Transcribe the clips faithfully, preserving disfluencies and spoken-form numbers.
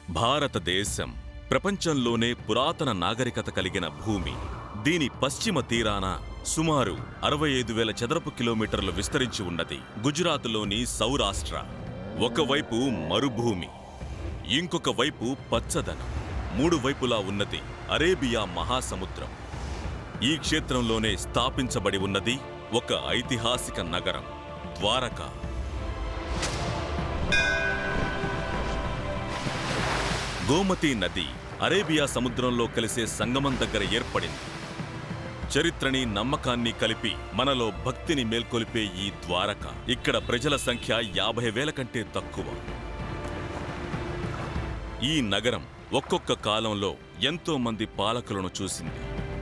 భారతదేశం ప్రపంచంలోనే పురాతన నాగరికత కలిగిన భూమి. దీని పశ్చిమ తీరాన సుమారు అరవై ఐదు వేల చదరపు కిలోమీటర్లు విస్తరించి ఉన్నది. గుజరాత్లోని సౌరాష్ట్ర ఒకవైపు మరుభూమి, ఇంకొక వైపు పచ్చదనం. మూడు వైపులా ఉన్నది అరేబియా మహాసముద్రం. ఈ క్షేత్రంలోనే స్థాపించబడి ఉన్నది ఒక ఐతిహాసిక నగరం, ద్వారకా. గోమతీ నది అరేబియా సముద్రంలో కలిసే సంగమం దగ్గర ఏర్పడింది. చరిత్రని నమ్మకాన్ని కలిపి మనలో భక్తిని మేల్కొలిపే ఈ ద్వారక, ఇక్కడ ప్రజల సంఖ్య యాభై వేల కంటే తక్కువ. ఈ నగరం ఒక్కొక్క కాలంలో ఎంతో మంది పాలకులను చూసింది.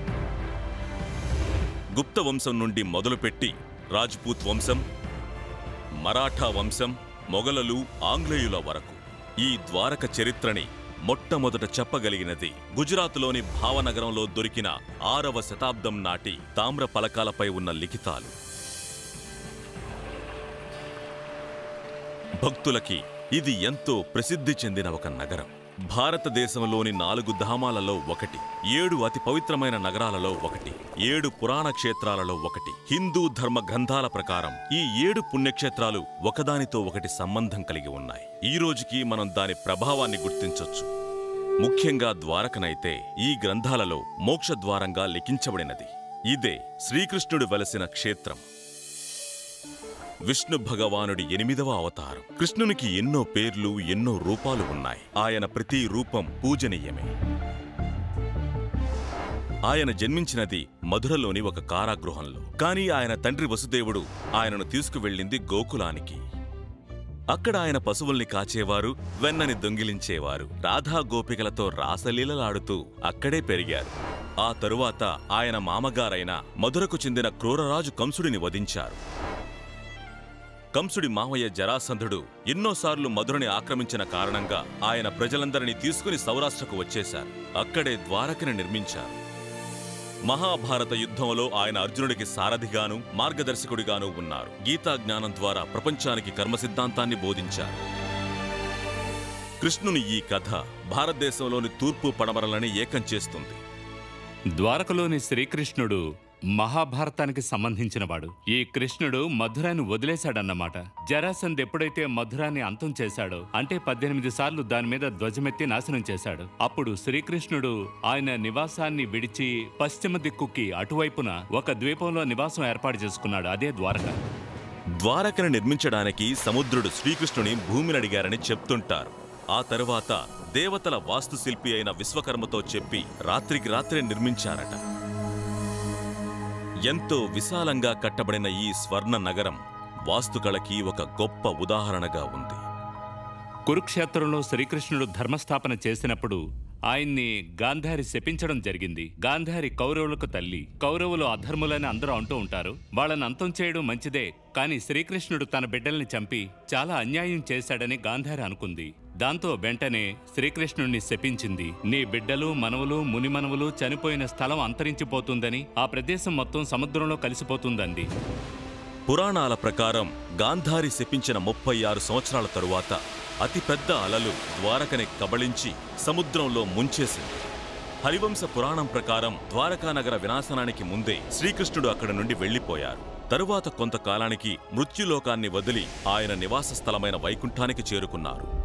గుప్త వంశం నుండి మొదలుపెట్టి రాజ్పూత్ వంశం, మరాఠా వంశం, మొఘలులు, ఆంగ్లేయుల వరకు ఈ ద్వారక చరిత్రని మొట్టమొదట చెప్పగలిగినది గుజరాత్లోని భావనగరంలో దొరికిన ఆరవ శతాబ్దం నాటి తామ్ర పలకాలపై ఉన్న లిఖితాలు. భక్తులకి ఇది ఎంతో ప్రసిద్ధి చెందిన ఒక నగరం. భారతదేశంలోని నాలుగు ధామాలలో ఒకటి, ఏడు అతి పవిత్రమైన నగరాలలో ఒకటి, ఏడు పురాణ క్షేత్రాలలో ఒకటి. హిందూ ధర్మ గ్రంథాల ప్రకారం ఈ ఏడు పుణ్యక్షేత్రాలు ఒకదానితో ఒకటి సంబంధం కలిగి ఉన్నాయి. ఈ రోజుకి మనం దాని ప్రభావాన్ని గుర్తించొచ్చు. ముఖ్యంగా ద్వారకనైతే ఈ గ్రంథాలలో మోక్షద్వారంగా లిఖించబడినది. ఇదే శ్రీకృష్ణుడు వెలసిన క్షేత్రం. విష్ణు భగవానుడి ఎనిమిదవ అవతారం. కృష్ణునికి ఎన్నో పేర్లు, ఎన్నో రూపాలు ఉన్నాయి. ఆయన ప్రతి రూపం పూజనీయమే. ఆయన జన్మించినది మధురలోని ఒక కారాగృహంలో. కానీ ఆయన తండ్రి వసుదేవుడు ఆయనను తీసుకువెళ్ళింది గోకులానికి. అక్కడ ఆయన పశువుల్ని కాచేవారు, వెన్నని దొంగిలించేవారు. రాధా గోపికలతో రాసలీలలాడుతూ అక్కడే పెరిగారు. ఆ తరువాత ఆయన మామగారైన మధురకు చెందిన క్రూరరాజు కంసుడిని వధించారు. కంసుడి మామయ్య జరాసంధుడు ఎన్నోసార్లు మధురని ఆక్రమించిన కారణంగా ఆయన ప్రజలందరినీ తీసుకుని సౌరాష్ట్రకు వచ్చేశారు. అక్కడే ద్వారకని నిర్మించారు. మహాభారత యుద్ధంలో ఆయన అర్జునుడికి సారథిగాను, మార్గదర్శకుడిగాను ఉన్నారు. గీతా జ్ఞానం ద్వారా ప్రపంచానికి కర్మ సిద్ధాంతాన్ని బోధించారు. కృష్ణుని ఈ కథ భారతదేశంలోని తూర్పు పడమరలని ఏకం చేస్తుంది. ద్వారకలోని శ్రీకృష్ణుడు మహాభారతానికి సంబంధించినవాడు. ఈ కృష్ణుడు మధురాన్ని వదిలేశాడన్నమాట. జరాసంధ్ ఎప్పుడైతే మధురాన్ని అంతం చేశాడో, అంటే పద్దెనిమిది సార్లు దాని మీద ధ్వజమెత్తి నాశనం చేశాడు, అప్పుడు శ్రీకృష్ణుడు ఆయన నివాసాన్ని విడిచి పశ్చిమ దిక్కుకి అటువైపున ఒక ద్వీపంలో నివాసం ఏర్పాటు చేసుకున్నాడు. అదే ద్వారక. ద్వారకను నిర్మించడానికి సముద్రుడు శ్రీకృష్ణుని భూమిని అడిగారని చెప్తుంటారు. ఆ తరువాత దేవతల వాస్తుశిల్పి అయిన విశ్వకర్మతో చెప్పి రాత్రికి రాత్రే నిర్మించారట. ఎంతో విశాలంగా కట్టబడిన ఈ స్వర్ణ నగరం వాస్తుకళకి ఒక గొప్ప ఉదాహరణగా ఉంది. కురుక్షేత్రంలో శ్రీకృష్ణుడు ధర్మస్థాపన చేసినప్పుడు ఆయన్ని గాంధారి శపించడం జరిగింది. గాంధారి కౌరవులకు తల్లి. కౌరవులు అధర్ములని అందరూ అంటూ ఉంటారు. వాళ్ళని అంతం చేయడం మంచిదే, కానీ శ్రీకృష్ణుడు తన బిడ్డల్ని చంపి చాలా అన్యాయం చేశాడని గాంధారి అనుకుంది. దాంతో వెంటనే శ్రీకృష్ణుణ్ణి శపించింది. నీ బిడ్డలు, మనవలు, మునిమనవులు చనిపోయిన స్థలం అంతరించిపోతుందని, ఆ ప్రదేశం మొత్తం సముద్రంలో కలిసిపోతుందంది. పురాణాల ప్రకారం గాంధారి శపించిన ముప్పై ఆరు సంవత్సరాల తరువాత అతిపెద్ద అలలు ద్వారకని కబళించి సముద్రంలో ముంచేసింది. హరివంశ పురాణం ప్రకారం ద్వారకానగర వినాశనానికి ముందే శ్రీకృష్ణుడు అక్కడి నుండి వెళ్లిపోయారు. తరువాత కొంతకాలానికి మృత్యులోకాన్ని వదిలి ఆయన నివాస స్థలమైన వైకుంఠానికి చేరుకున్నారు.